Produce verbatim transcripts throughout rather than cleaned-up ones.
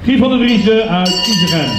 Guy van der Driessen uit Isegem.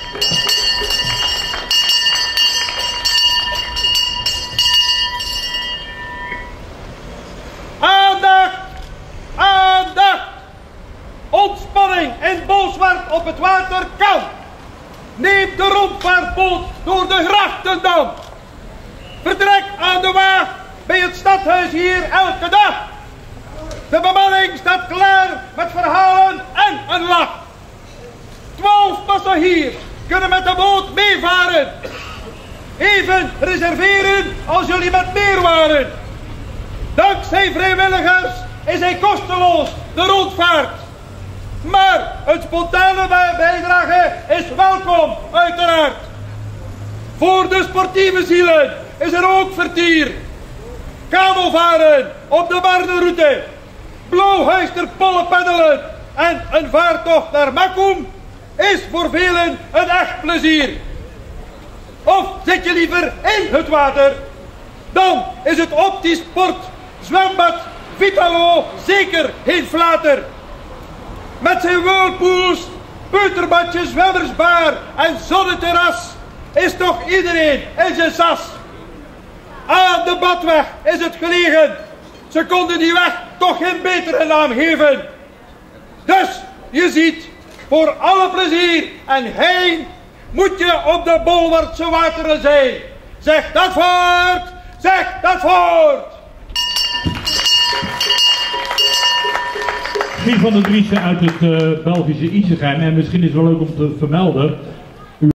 Aandacht! Aandacht! Ontspanning in Bolsward op het water kan. Neem de rondvaartboot door de grachtendam. Vertrek aan de waag bij het stadhuis hier elke dag. De bemanning staat klaar met verhalen en een lach. Twaalf passagiers kunnen met de boot meevaren. Even reserveren als jullie met meer waren. Dankzij vrijwilligers is hij kosteloos, de rondvaart. Maar een spontane bijdrage is welkom, uiteraard. Voor de sportieve zielen is er ook vertier. Kanovaren op de Marneroute, Blauwhuisterpollen peddelen en een vaartocht naar Makkum is voor velen een echt plezier. Of zit je liever in het water, dan is het Optisport zwembad Vitalo zeker geen flater. Met zijn whirlpools, peuterbadjes, zwemmersbaar en zonneterras is toch iedereen in zijn sas. Aan de badweg is het gelegen. Ze konden die weg toch geen betere naam geven. Dus, je ziet, voor alle plezier en heen moet je op de Bolwardse wateren zijn. Zeg dat voort! Zeg dat voort! Guy van der Driessen uit het uh, Belgische Isegem. En misschien is het wel leuk om te vermelden